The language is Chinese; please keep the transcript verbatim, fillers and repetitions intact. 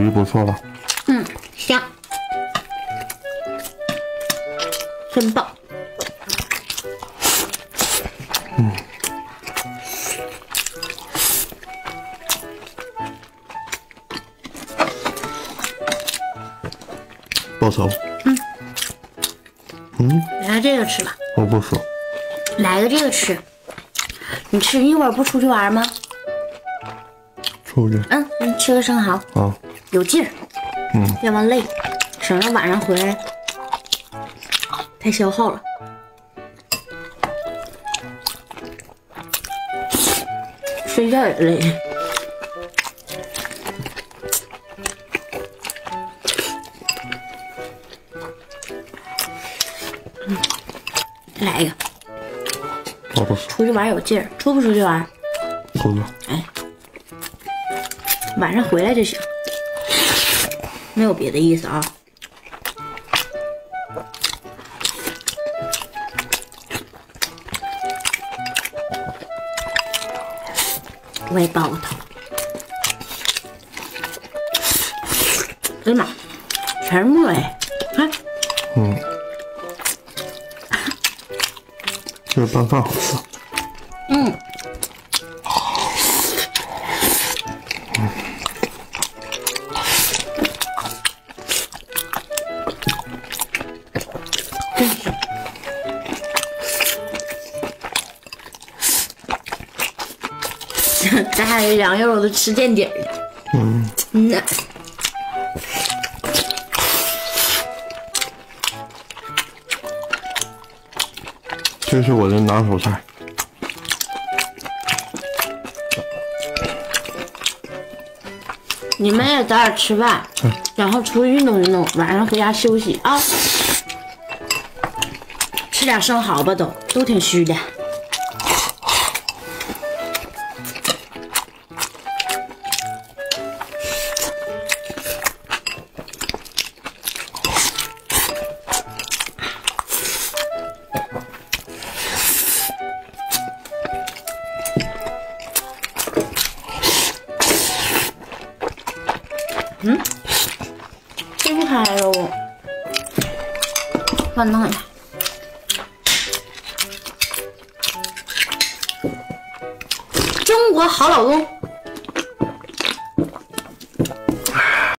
鱼不错了。 嗯，香，真棒。 嗯。报仇。 嗯。 嗯。 来这个吃吧。 我不说。 来个这个吃。你吃一会儿不出去玩吗？ 出去。 嗯，你吃个生蚝。 啊。 有劲儿。 嗯。 别忘累，省得晚上回来太消耗了。睡觉也累。嗯，来一个。 我不说。 出去玩有劲儿，出不出去玩？ 出去。 哎，晚上回来就行，没有别的意思啊。我也抱个头。哎呀妈，全是沫哎！看。 嗯。这个拌饭好吃。 嗯。 嗯。 真是。咱还是羊肉都吃垫底儿的。 嗯。 嗯呐。 这是我的拿手菜。 你们也早点吃饭， 嗯、 然后出去运动运动，晚上回家休息啊。吃点生蚝吧，都都挺虚的。嗯，这不开了哦，慢弄一下。中国好老公。